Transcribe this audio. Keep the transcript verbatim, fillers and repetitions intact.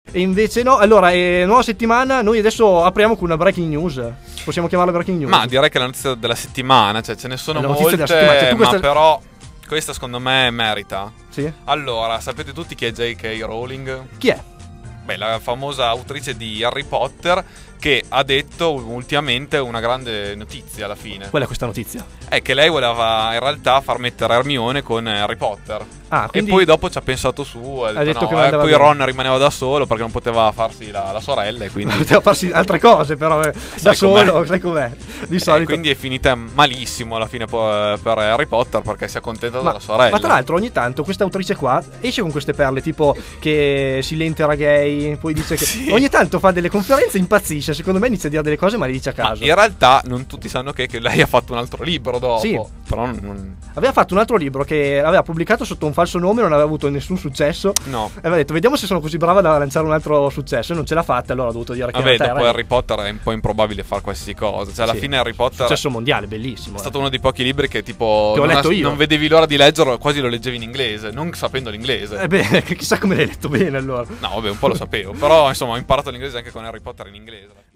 E invece no, allora, eh, nuova settimana, noi adesso apriamo con una breaking news. Possiamo chiamarla breaking news? Ma direi che è la notizia della settimana, cioè ce ne sono La notizia molte, della settimana, cioè, tu questa- ma però questa secondo me merita. Sì? Allora, sapete tutti chi è J K. Rowling? Chi è? Beh, la famosa autrice di Harry Potter, che ha detto ultimamente una grande notizia alla fine. Qual è questa notizia? È che lei voleva in realtà far mettere Hermione con Harry Potter. Ah, quindi E poi dopo ci ha pensato su e ha detto, detto no, che non eh, andava poi bene. Ron rimaneva da solo perché non poteva farsi la, la sorella e quindi... poteva farsi altre cose, però eh, da Sai solo, com'è. sai com'è? Di E solito. quindi è finita malissimo alla fine po- per Harry Potter perché si è accontentato della sorella. Ma tra l'altro ogni tanto questa autrice qua esce con queste perle tipo che Silente era gay, poi dice che Sì. ogni tanto fa delle conferenze e impazzisce, secondo me inizia a dire delle cose ma le dice a Ma caso. in realtà non tutti sanno che, che lei ha fatto un altro libro dopo. Sì. Però non... Aveva fatto un altro libro che aveva pubblicato sotto un falso nome, non aveva avuto nessun successo. No. E aveva detto vediamo se sono così brava da lanciare un altro successo e non ce l'ha fatta, allora ha dovuto dire che Vabbè, in realtà dopo era Harry Potter è un po' improbabile fare qualsiasi cosa. Cioè, alla Sì. fine Harry Potter successo mondiale, bellissimo. è eh. stato uno dei pochi libri che tipo Che ho non, letto io. non vedevi l'ora di leggerlo, quasi lo leggevi in inglese, non sapendo l'inglese. Eh beh, chissà come l'hai letto bene allora. No, vabbè, un po' lo sapevo, però insomma ho imparato l'inglese anche con Harry Potter in inglese.